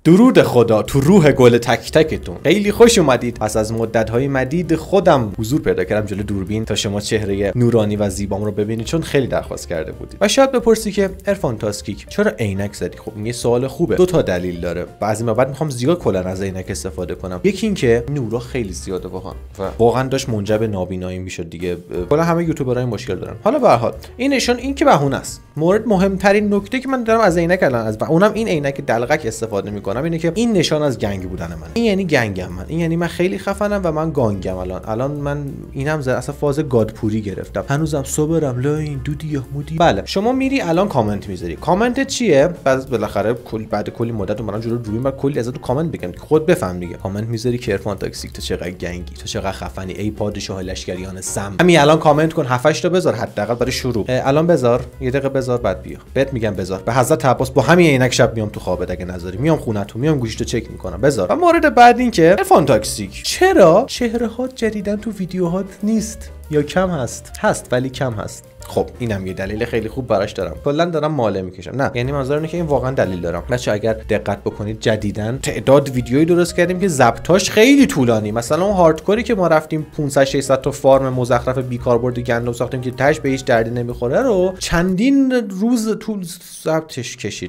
درود خدا تو روح گل تک تکتون. خیلی خوش اومدید. پس از مدت‌های مدید خودم حضور پیدا کردم جلوی دوربین تا شما چهره نورانی و زیبام رو ببینید، چون خیلی درخواست کرده بودید. و شاید بپرسی که عرفان تاسکیک چرا عینک زدی؟ خب این یه سوال خوبه. دو تا دلیل داره. بعضی موقع میخوام زیاد کلا از عینک استفاده کنم. یکی این که نورا خیلی زیاده واقعا داشت منجر نابینایی میشد دیگه. کلا همه یوتیوبرها این مشکل دارن. حالا به هر حال این نشون این که بهونه است. مورد مهمترین نکته که من دارم از عینک الان از اونم این عینک دلغک استفاده میکنم اینه که این نشان از گنگ بودن من. این یعنی گنگم من. این یعنی من خیلی خفنم و من گانگم. الان من اینم اصلا فاز گادپوری گرفتم. هنوزم صبرم لا این دودی یحمودی. بله شما میری الان کامنت میذاری. کامنت چیه؟ بعد بالاخره بعد کلی مدت اومدم جلو روی کلی ازت کامنت بگم که خود بفهم دیگه. کامنت میذاری که عرفان تاکسیک تو چقدر گنگی، تو چقدر خفنی، ای پادشاه لشکریان سم. همین الان کامنت کن 7 تا بذار حداقل برای شروع. الان بذار یه دقیقه بذار بعد بیا. بهت میگم بذار. به حضرت عباس با همین عینک شب میام تو خوابت اگه نذاری. میام خونتون، میام گوشتو چک میکنم. بذار. و مورد بعد این که عرفان تاکسیک چرا چهره ها جدیدن تو ویدیوهات نیست یا کم هست ولی کم هست. خب اینم یه دلیل خیلی خوب براش دارم. کلا دارم ماله میکشم. نه یعنی منظور اینه که این واقعا دلیل دارم. بچه اگر دقت بکنید جدیدن تعداد ویدیویی درست کردیم که ضبطاش خیلی طولانی. مثلا اون هاردکوری که ما رفتیم 500 600 تا فارم مزخرف بیکاربرد گندم ساختیم که تاش به هیچ دردی نمیخوره رو چندین روز طول ضبطش کشید.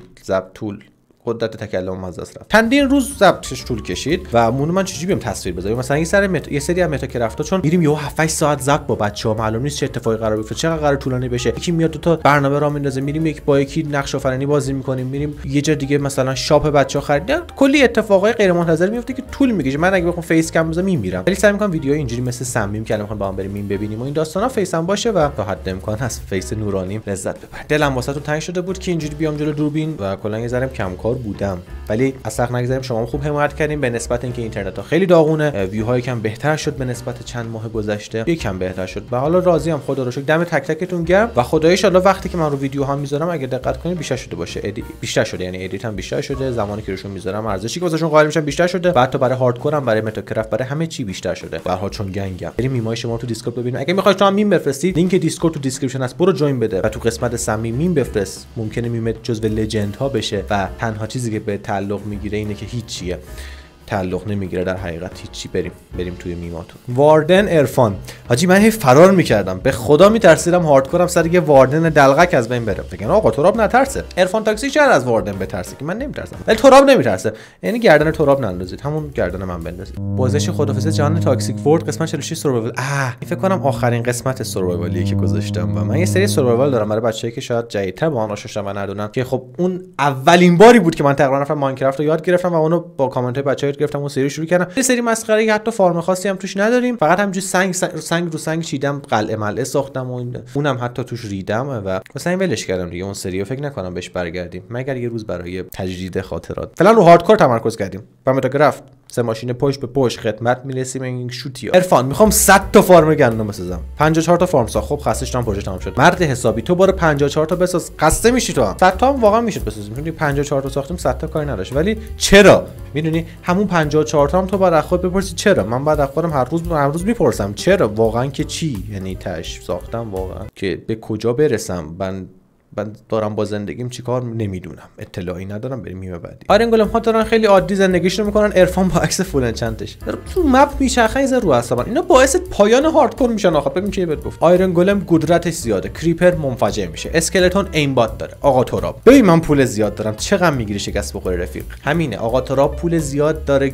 قدرت تکلم مزاس رفت. چندین روز ضبطش طول کشید و من چجوری بیام تصویر بذارم؟ مثلا یه سری از متاکرافتا چون میریم یهو 7 ساعت ضبط با بچه‌ها معلوم نیست چه اتفاقی قرار بیفته، چقدر قرار طولانی بشه. یکی میاد دو تا برنامه را میندازه، میریم یک با یکی نقش آفرینی بازی میکنیم، میریم یه جا دیگه مثلا شاپ بچه‌ها خرید، کلی اتفاقای غیر منتظره میفته که طول میکشه. من اگه بخوام فیس کم بزنم میمیرم. ولی سعی میکنم ویدیو اینجوری مثل سمیم که الان میخوام با هم بریم میم ببینیم و این داستانا فیسم باشه و تا حد امکان هست فیس نورانی لذت ببر. دلم واسهتون تنگ شده بود که اینجوری بیام جلو دوربین و کلا یه ذره کمکار بودم. ولی اصلا نگذاریم شما خوب حمایت کردین به نسبت اینکه اینترنت ها خیلی داغونه. ویوهای کم بهتر شد به نسبت چند ماه گذشته، یکم بهتر شد و حالا راضیم. خدا رو شکر. دم تک تکتون گرم و خداییش الله وقتی که من رو ویدیو ها میذارم اگه دقت کنید بیشتر شده باشه. بیشتر شده، یعنی ادیت هم بیشتر شده، زمانی که روشون میذارم ارزشی که واسهشون قائل میشم بیشتر شده، بعد تا برای هاردکور هم برای متاکرافت برای همه چی بیشتر شده. به هر حال چون گنگم. بریم میمای شما تو دیسکورد ببینید. اگه میخواید تو هم میم بفرستید لینک دیسکورد تو دیسکریپشن هست، برو جوین بده و تو قسمت صمیم میم بفرست. ممکنه میمت جزو لجند ها بشه و تنها چیزی که به تعلق میگیره اینه که هیچیه، تعلق نمیگیره در حقیقت هیچی. بریم توی میماتون. واردن عرفان حاجی من هی فرار میکردم، به خدا میترسیدم هاردکورم سر یه واردن دلغک از بین بره. بگن آقا تراب نترسه. عرفان تاکسی چرا از واردن بترسه که من نمیترسم، ولی تراب نمیترسه. یعنی گردن تراب نندازید، همون گردن من بندازید. بازش خدافظی جهان تاکسیک ورد قسمت 46 سروایوال. این فکر کنم آخرین قسمت سروایوالیه که گذاشتم و من یه سری سروایوال دارم برای بچه‌ای که شاید جدیدتر با آن آشنا شدن و ندونن که خب اون اولین باری بود که من تقریبا رفتم ماینکرافت رو یاد گرفتم و اونو با کامنت های بچه‌ها گرفتم اون سری شروع کردم. یه سری مسخره که حتی فارم خاصی هم توش نداریم، فقط همینجوری سنگ رو سنگ چیدم، قلعه ملعه ساختم و اونم حتی توش ریدم و واسه این ولش کردم دیگه. اون سریو فکر نکنم بهش برگردیم مگر یه روز برای تجدید خاطرات. فعلا رو هاردکور تمرکز کردیم. و متاکرافت سه ماشین پشت به پشت خدمت میرسیم. این شوتیا عرفان میخوام 100 تا فارم گندم بسازم. 54 تا فارم ساخت. خب خسته شدم، پروژه تمام شد. مرد حسابی تو برو 54 تا بساز. خسته میشی تو. 100 تا هم واقعا میشد بسازیم. چون 54 تا ساختیم 100 تا کاری نداشت. ولی چرا میدونی همون 54 تا هم تو بعد خود بپرسی چرا؟ من بعد خودم هر روز میپرسم چرا واقعا که چی؟ یعنی تاش ساختم واقعا که به کجا برسم. من دارم با زندگیم چیکار نمیدونم، اطلاعی ندارم. بریم میم بعدی. آرن گلم ها دارن خیلی عادی زندگیشون میکنن. عرفان با عکس فول انچنتش تو مپ میچرخه از رو حسابن. اینا باعث پایان هاردکور میشن. آخه ببین چی بهت گفت. آیرن گلم قدرتش زیاده، کریپر منفجر میشه، اسکلتون ایم بات داره. آقا تراب ببین من پول زیاد دارم، چقدر میگیری شکست بخوره رفیق. همینه آقا تراب پول زیاد داره،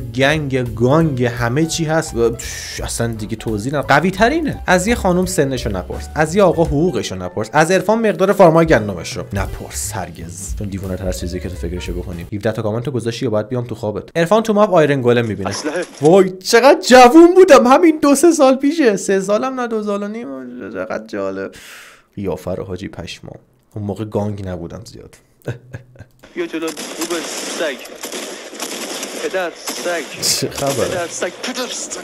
گانگ همه چی هست. اصلا دیگه توضیح نه. قوی ترینه. از یه خانم سنشو نپرس، از یه آقا حقوقشو نپرس، از عرفان مقدار فارمای گندمش رو نپرس هرگز، چون دیوونه تر از چیزی که تو فکرشو بکنی. 17 تا کامنت گذاشتی یا باید بیام تو خوابت. عرفان تو ماپ آیرن گولم میبینه. وای چقدر جوون بودم همین 2-3 سال پیشه. 3 سالم نه 2 سال و نیم. چقدر جالب. قیافه رو حاجی پشمام. اون موقع گانگ نبودم زیاد. بیا جلو خوب سگ. پدر سگ. چه خبره؟ پدر سگ.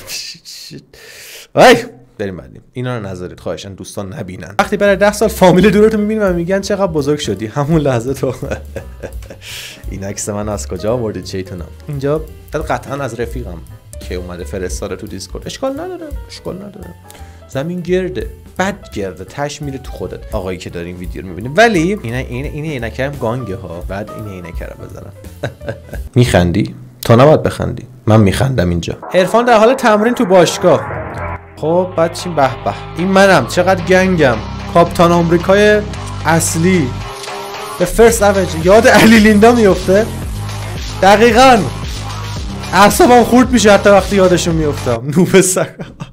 وای بریم بعدیم. اینا رو نذارید خواهشاً دوستان نبینن. وقتی برای 10 سال فامیل دورتو میبینیم و میگن چقدر بزرگ شدی، همون لحظه تو این عکس من از کجا آوردید چیتونم؟ اینجا قطعا از رفیقم که اومده فرستاده تو دیسکورد. اشکال نداره. زمین گرده، بد گرده، تش میره تو خودت آقایی که دارین ویدیو رو میبینی. ولی این عینکم گانگه ها، بعد این عینک رو بزنم. میخندی؟ تا نباید بخندی، من میخندم اینجا. عرفان در حال تمرین تو باشگاه. خب بعد چی؟ به به این منم، چقدر گنگم، کاپیتان آمریکای اصلی به فرست اوج. یاد علی لیندا میفته دقیقاً، اعصابم خورد میشه حتی وقتی یادشون میفتم. نوب سگ.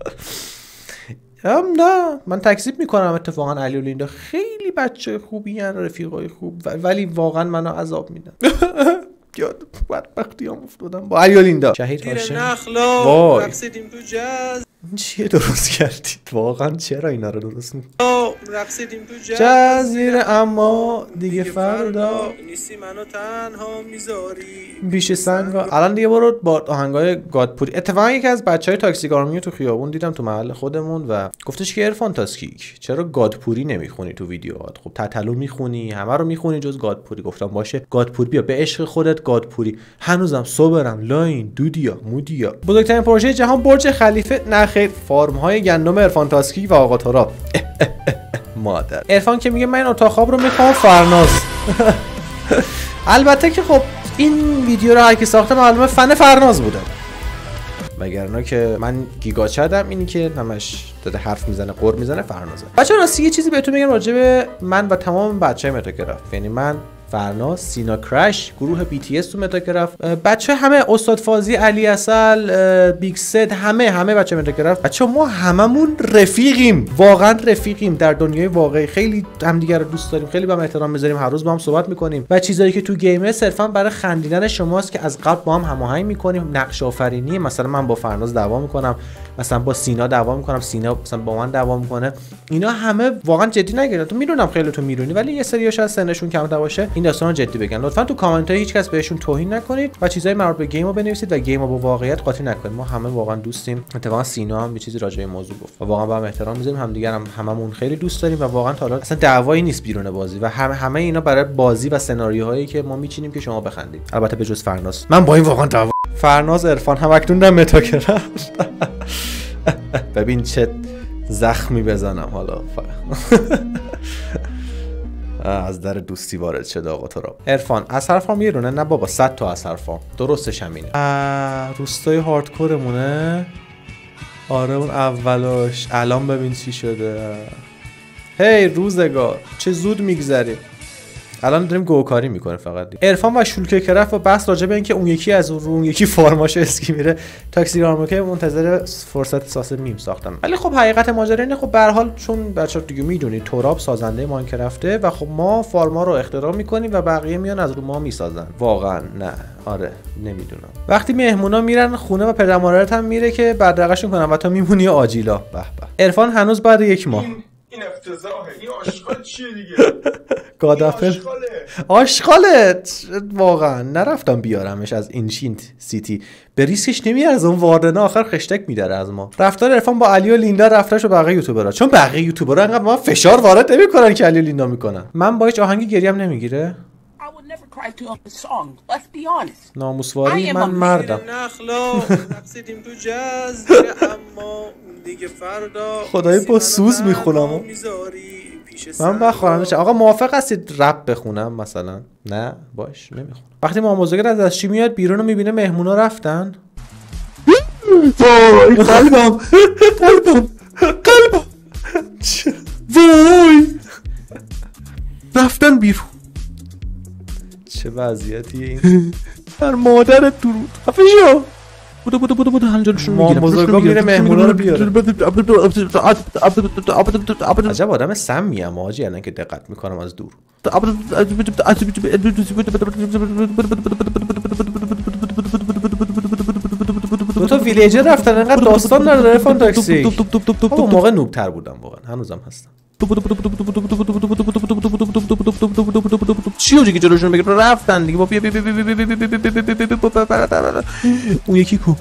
نه من تکذیب میکنم، اتفاقا علی و لیندا خیلی بچه خوبی هن، رفیقای خوب، ولی واقعا منو عذاب میدن. یاد بدبختی هم افتادم با علی و لیندا. شهید هاشم وای رقصیدیم تو جاز. چیه درست کردید واقعا؟ چرا اینا رو درست میکنید؟ رقصیدیم تو جزیره اما دیگه فردا نیستی منو تنها میذاری بیش سنگا. الان دیگه برو با آهنگای گادپوری. اتفاقا یکی از بچهای تاکسی گارمیو تو خیابون دیدم تو محل خودمون و گفتش که عرفان تاسکیک چرا گادپوری نمیخونی تو ویدیوهات؟ خب تتلو میخونی، همه رو میخونی جز گادپوری. گفتم باشه گادپوری بیا، به عشق خودت گادپوری. هنوزم صبرم لاین دودیا مودیا. بزرگترین پروژه جهان برج خلیفه. نه خیر، فارم های گندم عرفان تاسکیک و آقا تراب. مادر عرفان که میگه من اتاق خواب رو میخوام فرناز. البته که خب این ویدیو رو هر کی ساخته معلومه فن فرناز بوده، وگرنه که من گیگا چدم. اینی که همش داده حرف میزنه قر میزنه فرنازه. بچه‌ها راستی یه چیزی بهتون میگم راجع به من و تمام بچهای متاگراف، یعنی من، فرناز، سینا کرش، گروه BTS تو متاگراف، بچه همه، استاد فازی، علی اصل، بیگ سد، همه بچه متاگراف. بچه ما هممون رفیقیم، واقعا رفیقیم در دنیای واقعی. خیلی همدیگه رو دوست داریم، خیلی با هم احترام میذاریم، هر روز با هم صحبت میکنیم و چیزایی که تو گیمه صرفا برای خندیدن شماست که از قبل با هم هماهنگ میکنیم. نقش آفرینی، مثلا من با فرناز دعوا میکنم، مثلا با سینا دعوا میکنم، سینا مثلا با من دعوا میکنه. اینا همه واقعا جدی نگیرن. تو میدونم خیلی تو میدونی، ولی یه سریاش از سنشون کمتر باشه این داستانا جدی بگن. لطفا تو کامنت ها هیچ کس بهشون توهین نکنید و چیزای مربوط به گیم رو بنویسید و گیم رو با واقعیت قاطی نکنید. ما همه واقعا دوستیم. اتفاقا سینا هم یه چیزی راجع به موضوع گفت و واقعا با هم احترام میذاریم، همدیگه هم هممون خیلی دوست داریم و واقعا تا حالا اصلا دعوایی نیست بیرون بازی و همه اینا برای بازی و سناریوهایی که ما میچینیم که شما بخندید. البته به جز فرناز، من با این واقعا دعوا. فرناز عرفان هم اکنون در متاگراف. ببین چه زخمی بزنم حالا. از در دوستی وارد شده آقا تراب. عرفان از حرفام یه رونه، نه بابا 100 تا از حرفام درستش همینه. روستای هاردکورمونه. آره اون اولاش. الان ببین چی شده. هی روزگار چه زود میگذریم. الان داریم گوکاری میکنه فقط. عرفان و شولکه کرف و بحث راجع به اینکه اون یکی از اون یکی فرماش اسکی میره. تاکسی گارمیو منتظر فرصت ساز میم ساختم. ولی خب حقیقت ماجرا اینه، خب به هر حال چون بچه‌ها دیگه میدونید تراب سازنده ماینکرافته و خب ما فارما رو اختراع میکنیم و بقیه میان از رو ما میسازن. واقعا نه، آره نمیدونم. وقتی مهمونا میرن خونه و پدر مادرت هم میره که بدرقشون کنن و تو میمونی آجیلا. به به. عرفان هنوز بعد یک ماه. این افتضاحه. این آشغال چیه دیگه؟ گادافل آشغالت. واقعا نرفتم بیارمش از اینشینت سیتی، به ریسکش نمیارزه. اون واردنا آخر خشتک میداره از ما. رفتار عرفان با علی و لیندا رفتارش و بقیه یوتیوبرها، چون بقیه یوتیوبرها انقدر ما فشار وارد نمیکنن که علی و لیندا میکنن. من با هیچ آهنگی گریم نمیگیره. ناموسواری من مردم. خدایی با سوز میخونم. من بخورم. آقا موافق هستید رپ بخونم مثلا؟ نه باش نمیخونم. وقتی ما مزاگر از دستشی میاد بیرون و میبینه مهمونا رفتن. وای قلبم وای رفتن بیرون. چه وضعیتیه این؟ بر مادرت درود. خفشو بودو هنجارشون میگیرم. ماموزاگا میره مهمونا رو بیاره. عجب آدم سمیم آجی، الان که دقت میکنم از دور. دو تا ویلیجر رفتن، انقدر داستان نداره عرفان تاکسی. اون موقع نوبتر بودم واقعا، هنوزم هستم. چیو دیگه جلوشون بگیر رفتن دیگه. بیا اون یکی کو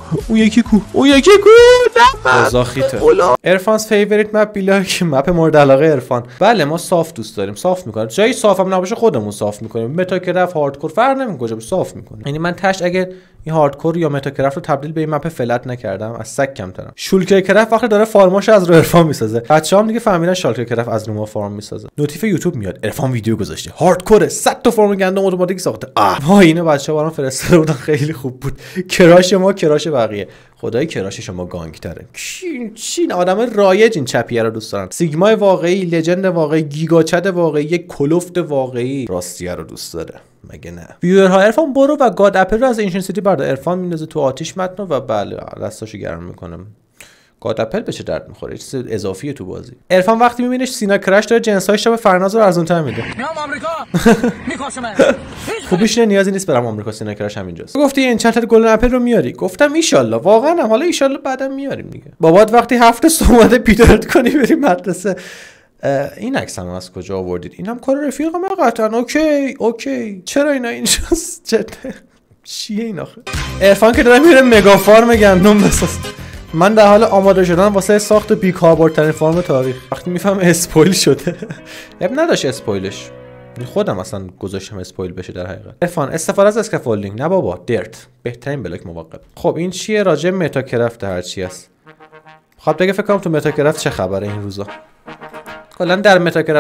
بازاخیته. عرفان's favorite map بیلاک، مپ مورد علاقه عرفان. بله ما صاف دوست داریم، صاف میکنیم. جایی صاف هم نباشه خودمون صاف میکنیم. متاگراف هاردکور فرق نمیکنه، کجا صاف میکنیم. یعنی من تاش اگه این هاردکور یا متاکرافت رو تبدیل به این مپ فلت نکردم، از سگ کمترم. شولکر کرافت وقتی داره فارماش از رو عرفان میسازه، بچه‌هام دیگه فهمیدن شالکر کرافت از رو ما فارم میسازه. نوتیف یوتیوب میاد عرفان ویدیو گذاشته، هاردکور 100 تا فرم گندم اتوماتیک ساخته. وای اینو بچه‌ها برام فرستاده بودن، خیلی خوب بود. کراش ما کراش بقیه، خدای کراش شما گانگتره. چین آدم رایج این چپیه رو دوست دارن. سیگما واقعی، لجند واقعی، گیگاچد واقعی، یک کلفت واقعی راستیه رو دوست داره، مگه نه؟ ویورها عرفان برو و گاد اپل رو از اینشن سیتی بردار. عرفان میندازه تو آتیش متن و بله دستاشو گرم میکنه. گاد اپل به چه درد میخوره؟ چیز اضافیه تو بازی. عرفان وقتی میبینه سینا کرش داره جنس‌های شب فرناز رو ارزان‌تر میده. میام آمریکا. میکشم. خوبیش نیازی نیست برام آمریکا، سینا کرش همینجاست. گفتی انچنتد گلدن اپل رو میاری؟ گفتم ان شاءالله. واقعا هم حالا ان شاءالله بعدم میاریم دیگه. بابات وقتی هفته اومده پیدرت کنی بریم مدرسه. این عکس هم از کجا آوردید؟ اینم کار رفیقم قطعا. اوکی. چرا اینا اینجاست؟ چیه این آخه؟ عرفان که داره میره مگا فارم گندم بسازه. من در حال آماده شدن واسه ساخت بیکاربردترین فرم تاریخ. وقتی میفهم اسپویل شده. نداشت اسپویلش. خودم اصلا گذاشتم اسپویل بشه در حقیقت. عرفان استفاده از اسکافولدینگ نه بابا، درت بهترین بلاک موقت. خب این چیه؟ راجع متاکرافت هر چی است. خب دیگه فکر کنم تو متاکرافت چه خبره این روزا. کلا در متاکرافت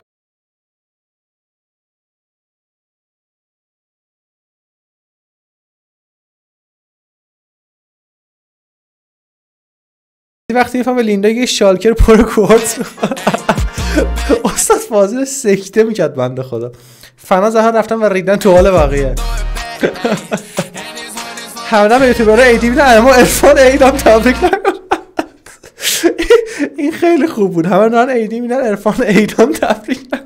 وقتی میفهم لیندا یه شالکر پر کوارتز استاد فاضل سکته میکرد بنده خدا. فنا زهر رفتن و ریدن تو حال بقیه. همه به یوتیوبرها ایدی میدن اما عرفان ایدم تبریک نکن. این خیلی خوب بود. همه دارن ایدی میدن عرفان ایدم تبریک نکن.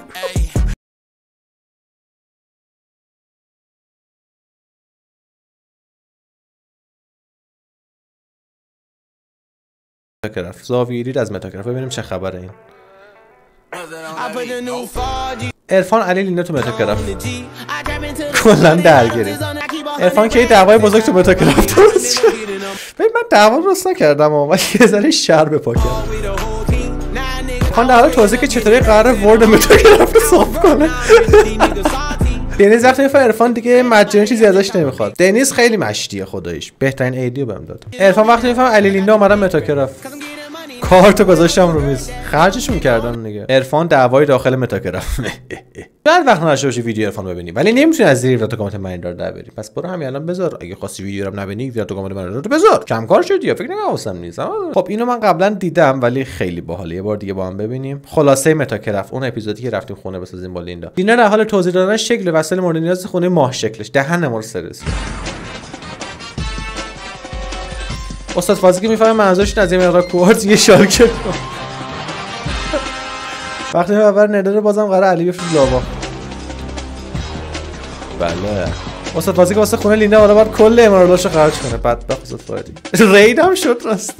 متاکرافت زاویرید از متاکرافت ببینیم چه خبره این. عرفان علی لیندا تو متاکرافت کلا درگیریم. عرفان که دعوای بزرگ تو متاکرافت درست شد. ببین من دعوا درست نکردم اما یه ذره شر به پا کردم. عرفان در حال توضیح که چطوری قراره ورد متاکرافت رو صاف کنه. دنیز وقتی میفهمه عرفان دیگه مجانی چیزی ازش نمیخواد. دنیز خیلی مشتیه خداییش، بهترین ایدیو بهم داد. عرفان وقتی میفهمه علی لیندا اومدن متاکرافت کارتو گذاشتم رو میز، خرجش میکردم دیگه. عرفان دعوای داخل متاکرافت. بعد وقت نداشته باشی ویدیو عرفان ببینی ولی نمیتونی از زیر ویدیو کامنت من دار در بری، پس برو همین الان بذار. اگه خواستی ویدیو رو نبینی ویدیو کامنت من رو بذار. کم کار شدی فکر نکنم واسم نیست. خب اینو من قبلا دیدم ولی خیلی باحاله، یه بار دیگه با هم ببینیم. خلاصه متاکرافت اون اپیزودی که رفتیم خونه بسازیم با لیندا. لیندا در حال توضیح دادن شکل وسایل مورد نیاز خونه ماه شکلش. دهن ما رو سرویس. استاد فازی که میفهمه منظورش از این مقدار کوارتز یه شالکر. وقتی اول نداره بازم قرار علی بفرست لاوا. بله استاد فازی که واسه خونه لیندا حالا باید کل امارالاشو خرج کنه. بدبخت استاد فازی رید هم شد راست.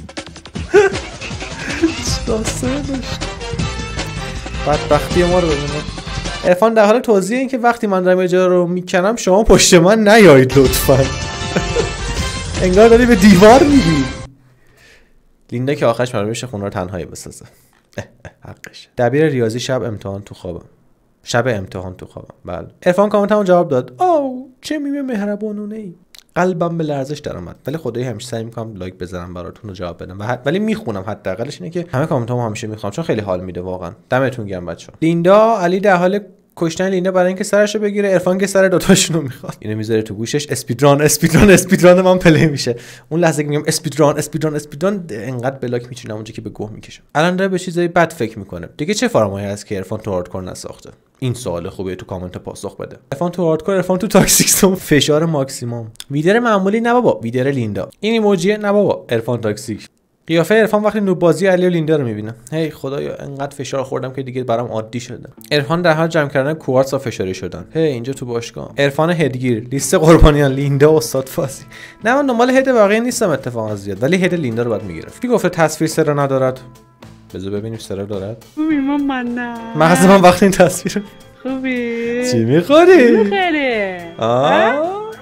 بدبختی ما رو ببینید. عرفان در حال توضیح این که وقتی من دارم اجاره رو میکنم شما پشت من نیایید لطفا. انگار داری به دیوار میری. لیندا که آخرش معلوم میشه خونه رو تنهایی بسازه. حقش. دبیر ریاضی شب امتحان تو خوابم. بله. عرفان کامنتمو جواب داد. او چه میمه مهربانونه ای. قلبم به لرزش در اومد ولی خدایی همیشه سعی میکنم لایک بزنم براتون و جواب بدم ولی میخونم. حداقلش اینه که همه کامنتامو همیشه میخونم چون خیلی حال میده واقعا. دمتون گرم بچه‌ها. لیندا علی در حال کشتن لیندا برای اینکه سرشو بگیره. عرفان که سر دوتاشونو میخواد. اینو میذاره تو گوشش. اسپیدران من پلی میشه. اون لحظه که میگم اسپیدران انقدر بلاک میچینم اونجا که به گوه میکشم. الان داره به چیزای بد فکر میکنه. دیگه چه فرمایی هست که عرفان تو هاردکور نساخته؟ این سوال خوبه تو کامنت پاسخ بده. عرفان تو هاردکور، عرفان تو تاکسیک، فشار ماکسیمم. ویدر معمولی نه بابا، ویدر لیندا. این ایموجی نه بابا، عرفان تاکسیک. قیافه عرفان وقتی نوب بازی علی و لیندا رو میبینه. هی خدایا انقدر فشار خوردم که دیگه برام عادی شده. عرفان در حال جمع کردن کوارتز و فشاری شدن. هی اینجا تو باشگاه. عرفان هدگیر، لیست قربانیان لیندا و استاد فازی. نه من دنبال هد واقعی نیستم اتفاقا زیاد ولی هد لیندا رو باید میگرفت. کی گفته تصویر سر ندارد؟ بذار ببینیم سر دارد. خوبی من نه. مغز من وقتی این تصویر. خوبی؟ چی میخوری؟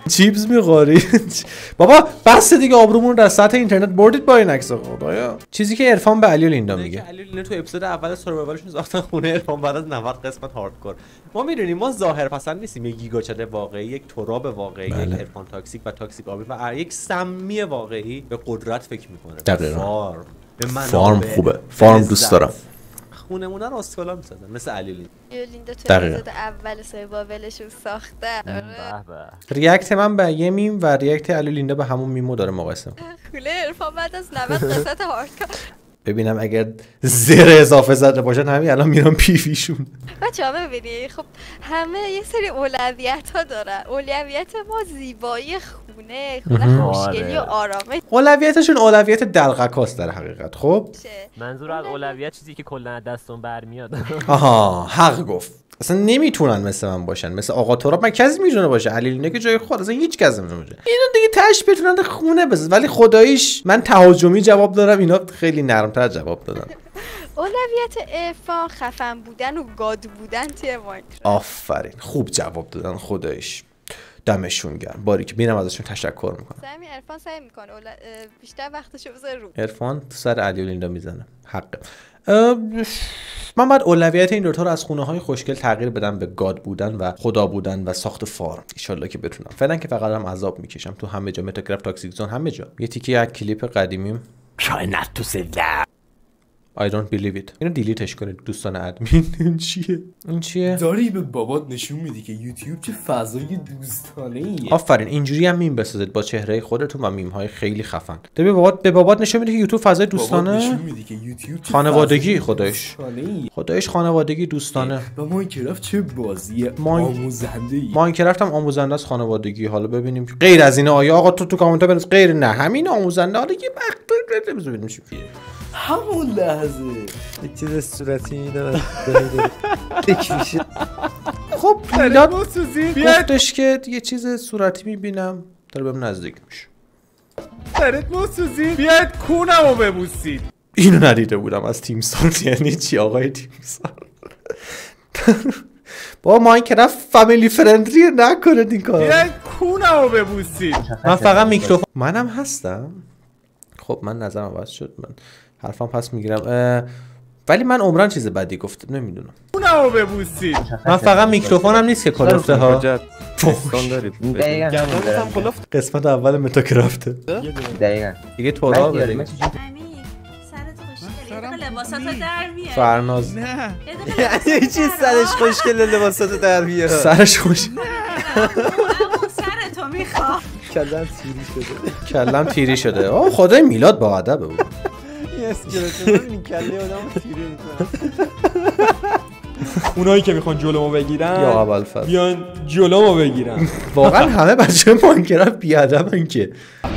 چیپس میخوری. بابا بس دیگه، آبرومون رو در سطح اینترنت بردید با این عکس خدایا. چیزی که عرفان به علی و لیندا میگه. علی و لیندا تو اپیزود اول سروایوالشون ساختن خونه عرفان بعد از 90 قسمت هاردکور. ما میدونیم ما ظاهر پسند نیستیم، یک گیگاچد واقعی، یک تراب واقعی، یک عرفان تاکسیک و تاکسیک آبی و یک سمی واقعی به قدرت فکر میکنه. دقیقاً. فارم خوبه، فارم دوست دارم. خونمونه رو اسکولا میسازن مثل علی لیندا تو اپیزود اول سروایوالشون ساختن. ریاکت من به یه میم و ریاکت علی و لیندا به همون میمو داره مقایسه. خونه عرفان بعد از 90 قسمت هاردکور. ببینم اگر زر اضافه زده باشن همین الان میرم پیویشون. بچه‌ها ببینید خب همه یه سری اولویت ها دارن. اولویت ما زیبایی خونه خوشگلی و آرامش. اولویتشون اولویت دلغکاست در حقیقت. خب منظور از اولویت چیزی که کلا از دستون برمیاد. آها حق گفت. اصلا نمیتونن مثل من باشن، مثل آقا تراب. من کسی میتونه باشه علی لیندا که جای خود، اصلا هیچ کس نمیتونه باشه. اینا دیگه تاش بتونن خونه بزنن، ولی خداییش من تهاجمی جواب دارم، اینا خیلی نرمتر جواب دادن. اولویت عرفان خفن بودن و گاد بودن توی مایکروفت. آفرین خوب جواب دادن، خداییش دمشون گرم. باریک میرم ازشون تشکر میکنم. سعی عرفان سعی میکنه بیشتر وقتشو بذاره رو. عرفان تو سر علی و لیندا میزنه. حقه. من باید اولویت این دوتا رو از خونه های خوشگل تغییر بدم به گاد بودن و خدا بودن و ساخت فارم. ان که بتونم. فعلا که فقط هم عذاب میکشم تو همه جا، متاکرافت، تاکسیک زون، همه جا. یه تیکه از کلیپ قدیمیم Try not to say that. I don't believe it. اینو دیلیتش کنید دوستان ادمین. این چیه؟ داری به بابات نشون میدی که یوتیوب چه فضای دوستانه‌ایه. آفرین اینجوری هم میم بسازید با چهره خودتون و میم های خیلی خفن. به بابات نشون میدی که یوتیوب فضای دوستانه. نشون میدی که یوتیوب خانوادگی خودش خانوادگی دوستانه. و ماینکرافت چه بازی آموزنده‌ای. ماینکرافت هم آموزنده است، خانوادگی. حالا ببینیم غیر از اینه آیا آقا تو کامنت ها بنویس غیر نه همین آموزنده. حالا یه وقت ببینیم چی همون لحظه یک چیز صورتی میدم میشه. خب میلاد گفتش که یه چیز صورتی میبینم داره بهم نزدیک میشه. سرت موسوزی بیاید کونمو ببوسید. اینو ندیده بودم از تیمسار. یعنی چی آقای تیمسار؟ با ماینکرافت فامیلی فرندلی نکنه این کارو. بیاید کونمو ببوسید. من فقط میکروفون منم هستم. خب من نظرم عوض شد، من حرفم پس میگیرم. ولی من عمران چیز بدی گفتم نمیدونم. اونمو ببوسید. من فقط میکروفونم نیست که کلفته ها. قسمت اول متاکرافته. دقیقاً. دیگه تورا بریم. لباساتو در بیار. فرناز نه یه چیز سرش خوشگله لباساتو در بیار. سرش خوشگله. سرتو میخوام. کلم تیری شده. آه خدای میلاد با ادبه بود. این کله آدمو تیری میکنه. اونایی که میخوان جلومو بگیرن یا ابوالفضل بیان جلومو بگیرن. واقعا همه بچه‌ها ماینکرافت بیادبن که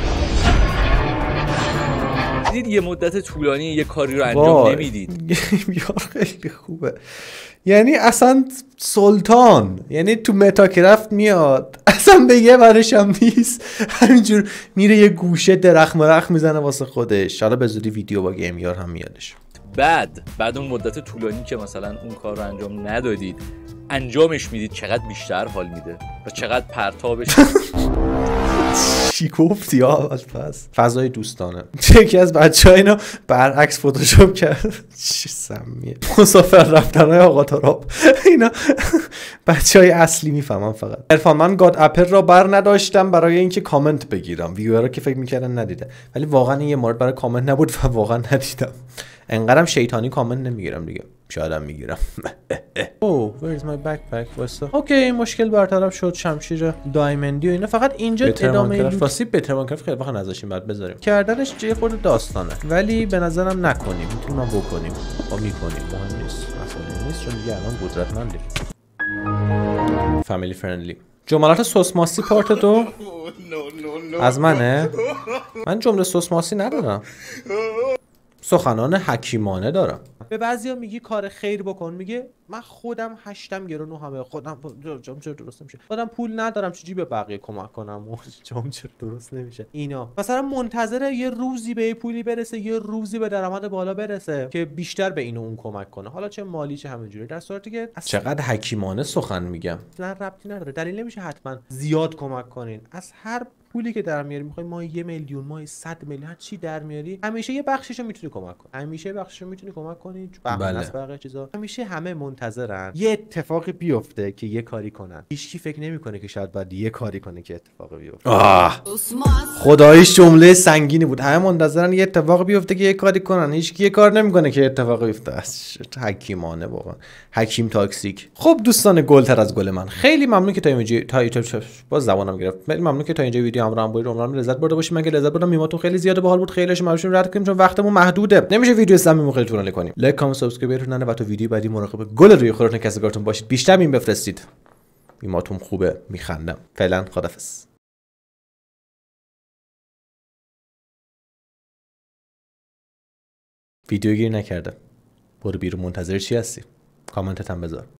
دید یه مدت طولانی یه کاری رو انجام نمیدید. یار خیلی خوبه. یعنی اصلا سلطان، یعنی تو متاکرافت میاد اصلا به یه ورش هم نیست، همینجور میره یه گوشه درخت مرخ میزنه واسه خودش. حالا به زودی ویدیو با گیمیار هم میادش. بعد اون مدت طولانی که مثلا اون کار رو انجام ندادید انجامش میدید، چقدر بیشتر حال میده و چقدر پرتابش. چی گفتی اول پس؟ فضای دوستانه. یکی از بچه‌ها اینو برعکس فتوشاپ کرد. چه سمیه. مسافر رفتنای آقا تراب. اینا بچه‌های اصلی میفهمن فقط. عرفان من گاد اپل را بر نداشتم برای اینکه کامنت بگیرم. ویورا که فکر میکردن ندیده. ولی واقعا این یه مورد برای کامنت نبود و واقعا ندیدم. انقدرم شیطانی کامنت نمیگیرم دیگه. شایدم میگیرم. اوه where is my backpack واسه. اوکی مشکل برطرف شد. شمشیر دایمندی و اینا فقط اینجا ادامه لوت. بهتر ماینکرافت خیلی وقت نذاشیم بعد بذاریم. کردنش یه خورده داستانه ولی به نظرم نکنیم. میتونیم ما بکنیم. ما میکنیم. مهم نیست. مسئله نیست چون دیگه الان قدرتمندیم. فامیلی فرندلی. جملات سوسماسی پارت 2 از منه. من جمله سوسماسی ندارم. سخنان حکیمانه دارم. به بعضیا میگی کار خیر بکن، میگه من خودم 8 گرونو همه خودم جام چرا درست نمیشه، خودم پول ندارم چجوری به بقیه کمک کنم جام چرا درست نمیشه. اینا مثلا منتظره یه روزی به پولی برسه، یه روزی به درآمد بالا برسه که بیشتر به اینو اون کمک کنه، حالا چه مالی چه همینجوری، در صورتی که چقدر حکیمانه سخن میگم. نه ربطی نداره، دلیل نمیشه حتما زیاد کمک کنین. از هر پولی که در میاری، میخوای ما 1 میلیون، ما 100 میلیون، هر چی در میاری، همیشه یه بخشیشو میتونی کمک کنی، همیشه بخشیشو میتونی کمک کنی. بقیه چیزا همیشه همه منتظرن یه اتفاقی بیفته که یه کاری کنن. هیچکی فکر نمیکنه که شاید باید یه کاری کنه که اتفاقی بیفته. خداییش جمله سنگینی بود. همه منتظرن یه اتفاقی بیفته که یه کاری کنن، هیچکی یه کار نمیکنه که اتفاقی بیفته. حکیمانه واقعا، حکیم تاکسیک. خب دوستان گلتر از گل من، خیلی ممنون که تا اینجا باز زبانم گرفت. خیلی ممنون که تا اینجا ویدیو همراهم بودید. امیدوارم لذت برده باشید. من که لذت بردم، میماتون خیلی زیاده، باحال بود. خیلیش ممنون رد کنیم چون وقتمون محدوده، نمیشه ویدیو صمیمی خیلی طولانی کنیم. لایک کامنت سابسکرایب رو و تو ویدیو بعدی مراقب گل روی خودتون کسگارتون باشید. بیشتر این بفرستید. میماتون خوبه، میخندم. فعلا خدافظ. ویدیو گیر نکرده، برو بیرون. منتظر چی هستی؟ کامنتت هم بذار.